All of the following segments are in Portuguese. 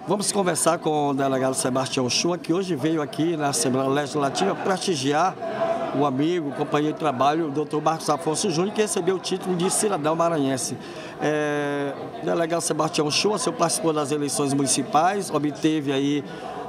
Vamos conversar com o delegado Sebastião Chua, que hoje veio aqui na Assembleia Legislativa prestigiar o amigo, o companheiro de trabalho, o doutor Marcos Afonso Júnior, que recebeu o título de cidadão maranhense. Delegado Sebastião Chua, o senhor participou das eleições municipais, obteve aí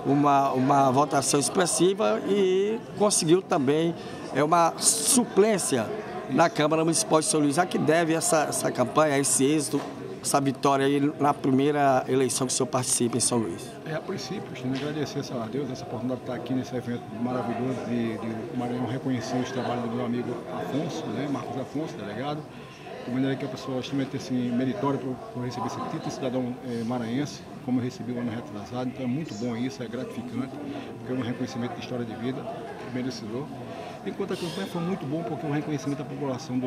uma votação expressiva e conseguiu também uma suplência na Câmara Municipal de São Luís. A que deve essa campanha, esse êxito, essa vitória aí na primeira eleição que o senhor participa em São Luís? A princípio, agradecer a Deus essa oportunidade de estar aqui nesse evento maravilhoso de o Maranhão reconhecer os trabalhos do meu amigo Afonso, Marcos Afonso, delegado. De maneira que a pessoa extremamente assim, meritória por receber esse título de cidadão maranhense, como eu recebi o ano retrasado. Então é muito bom isso, é gratificante, porque é um reconhecimento de história de vida, merecedor. Enquanto a campanha foi muito bom, porque é um reconhecimento da população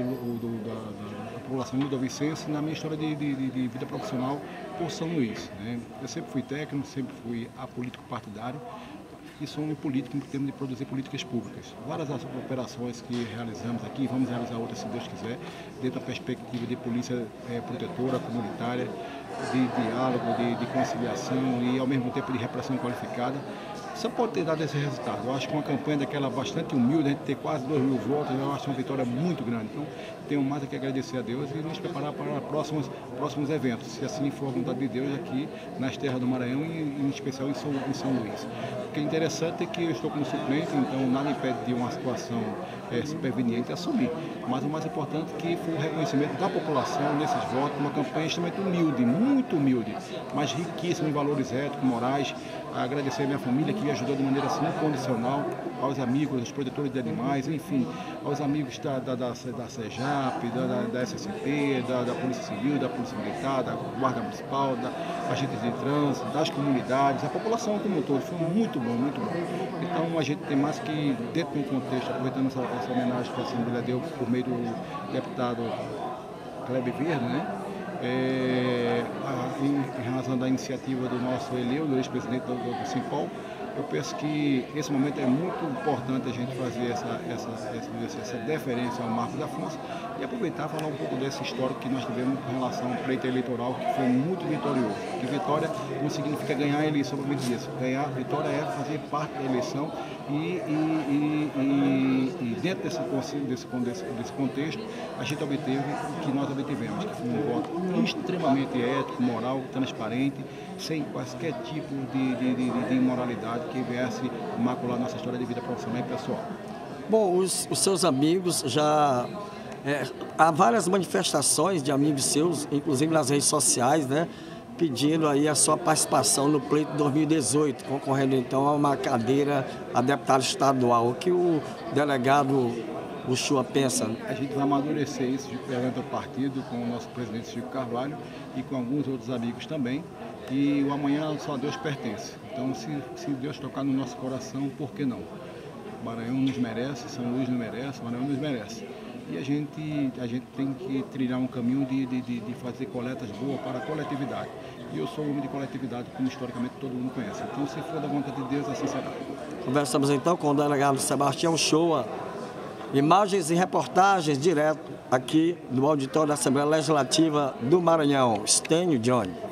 da população ludovicense na minha história de vida profissional por São Luís. Eu sempre fui técnico, sempre fui apolítico partidário e sou um político em termos de produzir políticas públicas. Várias operações que realizamos aqui, vamos realizar outras se Deus quiser, dentro da perspectiva de polícia protetora, comunitária, de diálogo, de conciliação e ao mesmo tempo de repressão qualificada. Só pode ter dado esse resultado. Eu acho que uma campanha daquela bastante humilde, a gente ter quase 2.000 votos, eu acho uma vitória muito grande. Então, tenho mais a que agradecer a Deus e nos preparar para próximos eventos, se assim for a vontade de Deus aqui nas terras do Maranhão e em especial em São Luís. O que é interessante é que eu estou como suplente, então nada impede de uma situação superveniente assumir. Mas o mais importante é que foi o reconhecimento da população nesses votos, uma campanha extremamente humilde, muito humilde, mas riquíssima em valores éticos, morais. Agradecer a minha família que me ajudou de maneira assim incondicional, aos amigos, aos protetores de animais, enfim, aos amigos da SEJAP, da SSP, da Polícia Civil, da Polícia Militar, da Guarda Municipal, da agentes de trânsito, das comunidades, a população como um todo. Foi muito bom, muito bom. Então a gente tem mais que, dentro do contexto, aproveitando essa homenagem que a Assembleia deu por meio do deputado Kleber Verde, em razão da iniciativa do nosso do ex-presidente do Simpol, eu penso que esse momento é muito importante a gente fazer essa deferência ao Marcos Afonso e aproveitar e falar um pouco desse histórico que nós tivemos com relação ao pleito eleitoral, que foi muito vitorioso. Que vitória não significa ganhar a eleição, propriamente disso. Ganhar, vitória é fazer parte da eleição e dentro desse contexto, a gente obteve o que nós obtivemos, que foi um voto extremamente ético, moral, transparente, sem qualquer tipo de imoralidade que viesse macular nossa história de vida profissional e pessoal. Bom, os seus amigos já... há várias manifestações de amigos seus, inclusive nas redes sociais, pedindo aí a sua participação no pleito 2018, concorrendo então a uma cadeira a deputado estadual. O que o delegado Chua pensa? A gente vai amadurecer isso perante o partido com o nosso presidente Chico Carvalho e com alguns outros amigos também. E o amanhã só a Deus pertence. Então, se Deus tocar no nosso coração, por que não? O Maranhão nos merece, São Luís nos merece, o Maranhão nos merece. E a gente tem que trilhar um caminho de fazer coletas boas para a coletividade. E eu sou um homem de coletividade, como historicamente todo mundo conhece. Então, se for da vontade de Deus, assim será. Conversamos então com o delegado Sebastião Chua. Imagens e reportagens direto aqui do auditório da Assembleia Legislativa do Maranhão. Estênio Johnny.